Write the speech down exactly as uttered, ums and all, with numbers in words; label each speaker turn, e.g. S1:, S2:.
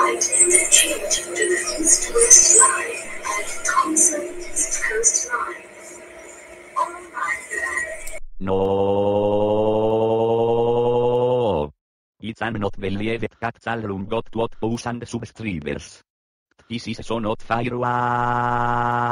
S1: right interchange to the east-west line at Thompson's coastline. All right there.
S2: No. It's an not believe it capital room got what thousand subscribers. This is so not fair.